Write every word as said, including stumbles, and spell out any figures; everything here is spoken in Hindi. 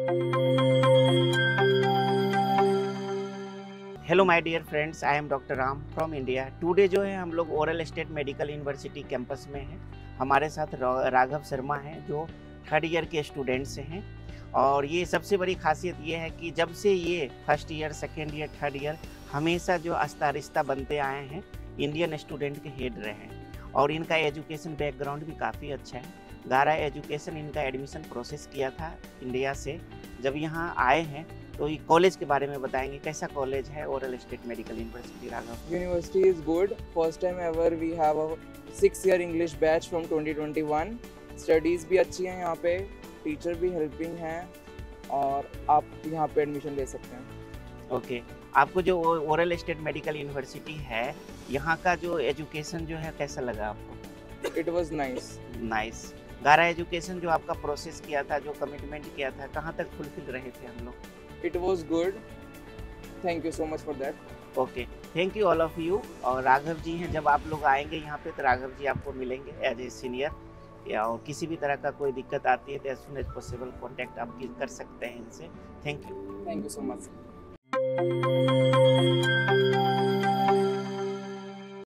Hello my dear friends, I am doctor Ram from India. Today जो है हम लोग Orel state medical university campus में हैं। हमारे साथ राघव शर्मा हैं जो थर्ड ईयर के स्टूडेंट्स हैं। और ये सबसे बड़ी खासियत ये है कि जब से ये first year, second year, third year हमेशा जो आस्था रिश्ता बनते आए हैं, इंडियन स्टूडेंट के हेड रहे हैं। और इनका एजुकेशन बैकग्राउंड भी काफ़ी अच्छा है। गारा एजुकेशन इनका एडमिशन प्रोसेस किया था इंडिया से। जब यहाँ आए हैं तो ये कॉलेज के बारे में बताएंगे, कैसा कॉलेज है Orel state medical university Raghav? University is good. First time ever we have a six year English batch from twenty twenty-one. Studies भी अच्छी हैं यहाँ पे, टीचर भी हेल्पिंग हैं और आप यहाँ पे एडमिशन ले सकते हैं। Okay okay. आपको जो ओरल स्टेट मेडिकल यूनिवर्सिटी है, यहाँ का जो एजुकेशन जो है कैसा लगा आपको? It was nice. नाइस। गारा एजुकेशन जो आपका प्रोसेस किया था, जो कमिटमेंट किया था, कहाँ तक फुलफिल रहे थे हम लोग? It was good. Thank you so much for that. Okay, thank you all of you. और राघव जी हैं, जब आप लोग आएंगे यहाँ पे तो राघव जी आपको मिलेंगे एज ए सीनियर, या और किसी भी तरह का कोई दिक्कत आती है तो as soon as possible contact आप कर सकते हैं इनसे। Thank you. Thank you so much.